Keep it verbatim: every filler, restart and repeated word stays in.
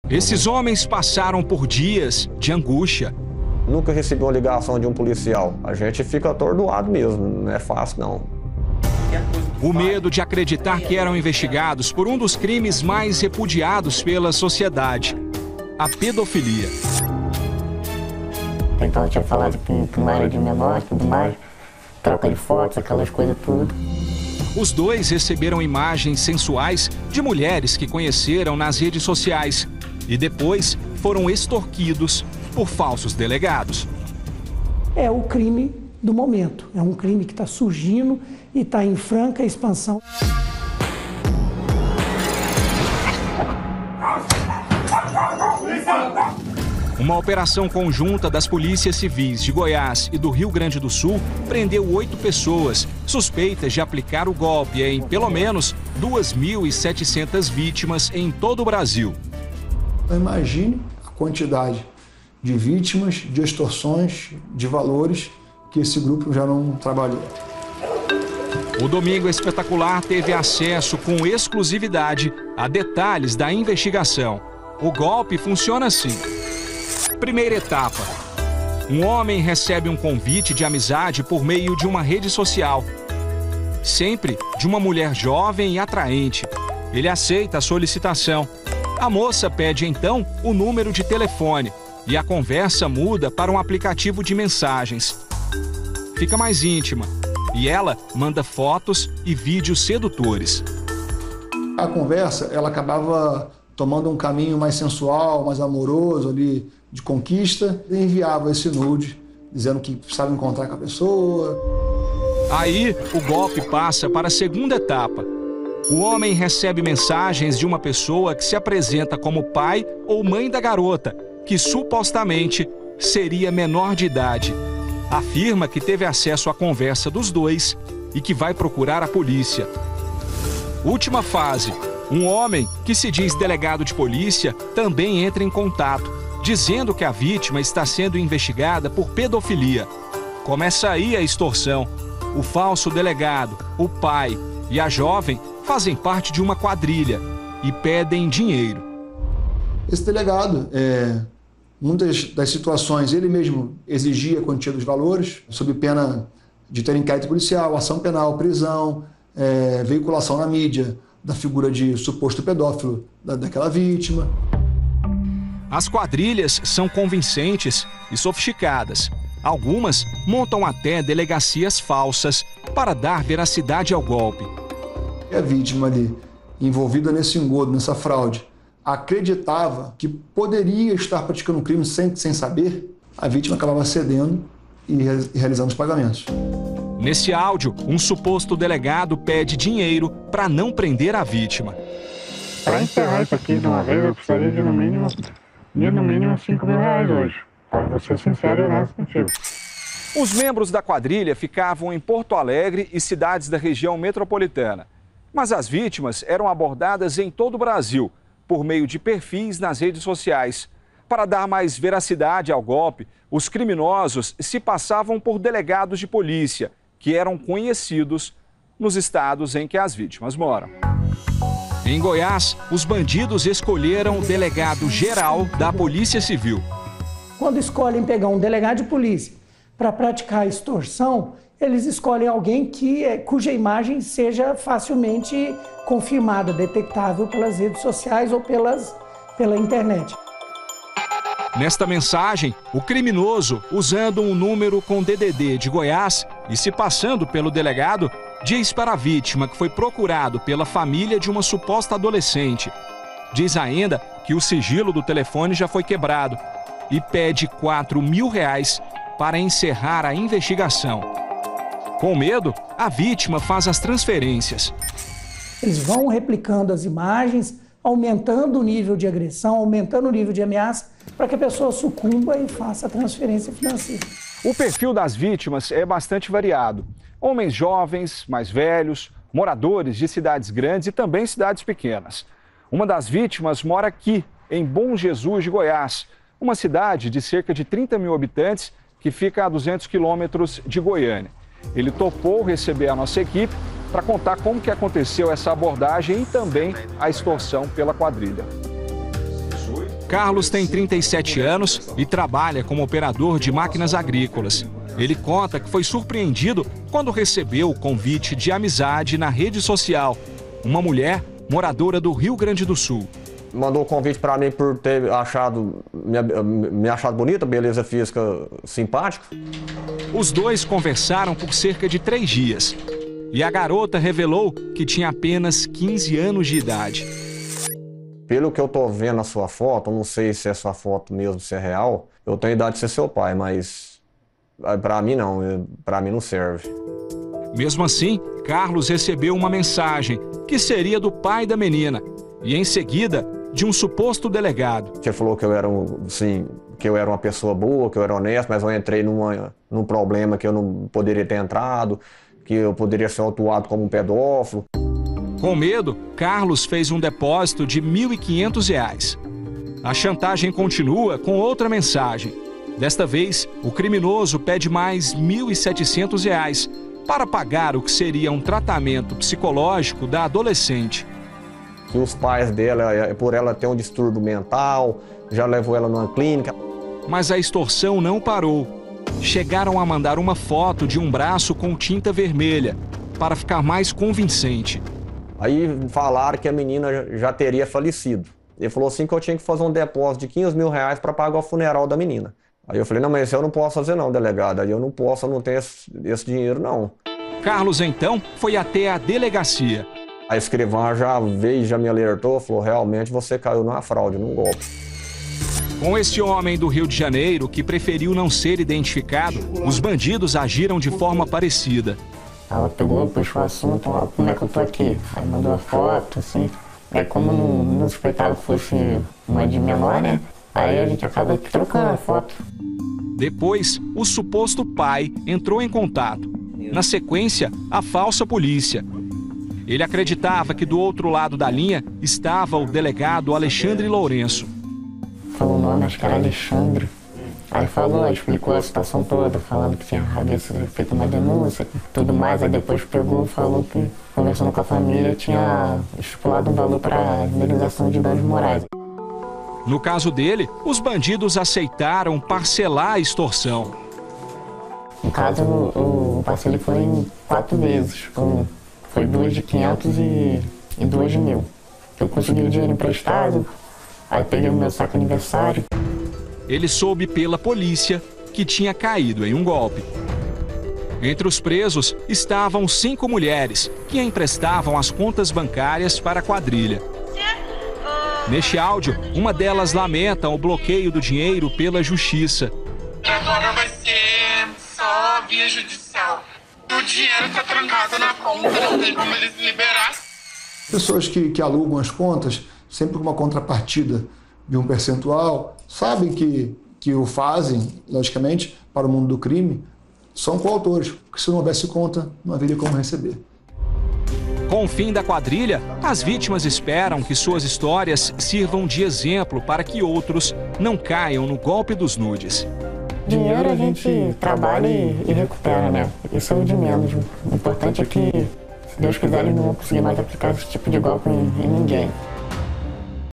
Esses homens passaram por dias de angústia. Nunca recebi uma ligação de um policial. A gente fica atordoado mesmo, não é fácil não. O medo de acreditar que eram investigados por um dos crimes mais repudiados pela sociedade, a pedofilia. Então eu tinha falado com, com área de menor e tudo mais, troca de fotos, aquelas coisas tudo. Os dois receberam imagens sensuais de mulheres que conheceram nas redes sociais e depois foram extorquidos por falsos delegados. É o crime do momento, é um crime que está surgindo e está em franca expansão. Uma operação conjunta das polícias civis de Goiás e do Rio Grande do Sul prendeu oito pessoas suspeitas de aplicar o golpe em pelo menos duas mil e setecentas vítimas em todo o Brasil. Imagine a quantidade de vítimas, de extorsões, de valores que esse grupo já não trabalhou. O Domingo Espetacular teve acesso com exclusividade a detalhes da investigação. O golpe funciona assim. Primeira etapa. Um homem recebe um convite de amizade por meio de uma rede social. Sempre de uma mulher jovem e atraente. Ele aceita a solicitação. A moça pede então o número de telefone e a conversa muda para um aplicativo de mensagens. Fica mais íntima e ela manda fotos e vídeos sedutores. A conversa, ela acabava tomando um caminho mais sensual, mais amoroso ali, de conquista, e enviava esse nude, dizendo que precisava encontrar com a pessoa. Aí, o golpe passa para a segunda etapa. O homem recebe mensagens de uma pessoa que se apresenta como pai ou mãe da garota, que supostamente seria menor de idade. Afirma que teve acesso à conversa dos dois e que vai procurar a polícia. Última fase. Um homem que se diz delegado de polícia também entra em contato, dizendo que a vítima está sendo investigada por pedofilia. Começa aí a extorsão. O falso delegado, o pai e a jovem fazem parte de uma quadrilha e pedem dinheiro. Esse delegado, é, muitas das situações, ele mesmo exigia a quantia dos valores, sob pena de ter inquérito policial, ação penal, prisão, é, veiculação na mídia da figura de suposto pedófilo da, daquela vítima. As quadrilhas são convincentes e sofisticadas. Algumas montam até delegacias falsas para dar veracidade ao golpe. A vítima ali, envolvida nesse engodo, nessa fraude, acreditava que poderia estar praticando um crime sem, sem saber, a vítima acabava cedendo e re- realizando os pagamentos. Nesse áudio, um suposto delegado pede dinheiro para não prender a vítima. Para encerrar isso aqui de uma vez, eu precisaria de no mínimo, de no mínimo cinco mil reais hoje. Para ser sincero e honesto contigo. Os membros da quadrilha ficavam em Porto Alegre e cidades da região metropolitana. Mas as vítimas eram abordadas em todo o Brasil, por meio de perfis nas redes sociais. Para dar mais veracidade ao golpe, os criminosos se passavam por delegados de polícia, que eram conhecidos nos estados em que as vítimas moram. Em Goiás, os bandidos escolheram o delegado geral da Polícia Civil. Quando escolhem pegar um delegado de polícia para praticar a extorsão, eles escolhem alguém que, cuja imagem seja facilmente confirmada, detectável pelas redes sociais ou pelas, pela internet. Nesta mensagem, o criminoso, usando um número com D D D de Goiás e se passando pelo delegado, diz para a vítima que foi procurado pela família de uma suposta adolescente. Diz ainda que o sigilo do telefone já foi quebrado e pede quatro mil reais para encerrar a investigação. Com medo, a vítima faz as transferências. Eles vão replicando as imagens, aumentando o nível de agressão, aumentando o nível de ameaça, para que a pessoa sucumba e faça a transferência financeira. O perfil das vítimas é bastante variado. Homens jovens, mais velhos, moradores de cidades grandes e também cidades pequenas. Uma das vítimas mora aqui, em Bom Jesus de Goiás, uma cidade de cerca de trinta mil habitantes que fica a duzentos quilômetros de Goiânia. Ele topou receber a nossa equipe para contar como que aconteceu essa abordagem e também a extorsão pela quadrilha. Carlos tem trinta e sete anos e trabalha como operador de máquinas agrícolas. Ele conta que foi surpreendido quando recebeu o convite de amizade na rede social. Uma mulher moradora do Rio Grande do Sul. Mandou o convite para mim por ter achado, me, me achado bonita, beleza física simpática. Os dois conversaram por cerca de três dias. E a garota revelou que tinha apenas quinze anos de idade. Pelo que eu tô vendo na sua foto, eu não sei se é sua foto mesmo, se é real, eu tenho a idade de ser seu pai, mas para mim não, para mim não serve. Mesmo assim, Carlos recebeu uma mensagem que seria do pai da menina e em seguida de um suposto delegado. Ele falou que eu era, assim, que eu era uma pessoa boa, que eu era honesto, mas eu entrei numa, num problema que eu não poderia ter entrado, que eu poderia ser autuado como um pedófilo. Com medo, Carlos fez um depósito de mil e quinhentos reais. A chantagem continua com outra mensagem. Desta vez, o criminoso pede mais mil e setecentos reais para pagar o que seria um tratamento psicológico da adolescente. Que os pais dela, por ela ter um distúrbio mental, já levou ela numa clínica. Mas a extorsão não parou. Chegaram a mandar uma foto de um braço com tinta vermelha, para ficar mais convincente. Aí falaram que a menina já teria falecido. Ele falou assim que eu tinha que fazer um depósito de quinze mil reais para pagar o funeral da menina. Aí eu falei, não, mas eu não posso fazer não, delegado. Aí eu não posso, eu não tenho esse, esse dinheiro não. Carlos, então, foi até a delegacia. A escrivã já veio e já me alertou, falou, realmente você caiu numa fraude, num golpe. Com esse homem do Rio de Janeiro, que preferiu não ser identificado, os bandidos agiram de forma parecida. Ela pegou, puxou o assunto, ó, como é que eu tô aqui? Aí mandou a foto, assim. Aí como não, não suspeitava que fosse uma de menor, né? Aí a gente acaba trocando a foto. Depois, o suposto pai entrou em contato. Na sequência, a falsa polícia. Ele acreditava que do outro lado da linha estava o delegado Alexandre Lourenço. Falou o nome, acho que era Alexandre. Aí falou, explicou a situação toda, falando que tinha feito uma denúncia e tudo mais. Aí depois pegou e falou que, conversando com a família, tinha estipulado um valor para indenização de danos morais. No caso dele, os bandidos aceitaram parcelar a extorsão. No caso, o, o parcelo foi em quatro vezes. Um, foi duas de quinhentos e, e duas de mil. Eu consegui o dinheiro emprestado, aí peguei o meu saco aniversário. Ele soube pela polícia que tinha caído em um golpe. Entre os presos estavam cinco mulheres que emprestavam as contas bancárias para a quadrilha. Neste áudio, uma delas lamenta o bloqueio do dinheiro pela justiça. Agora vai ser só via judicial. O dinheiro está trancado na conta, não tem como eles liberar. Pessoas que, que alugam as contas, sempre com uma contrapartida de um percentual, sabem que, que o fazem, logicamente, para o mundo do crime, são coautores, porque se não houvesse conta, não haveria como receber. Com o fim da quadrilha, as vítimas esperam que suas histórias sirvam de exemplo para que outros não caiam no golpe dos nudes. Dinheiro a gente trabalha e, e recupera, né? Isso é o de menos. O importante é que, se Deus quiser, eles não vão conseguir mais aplicar esse tipo de golpe em, em ninguém.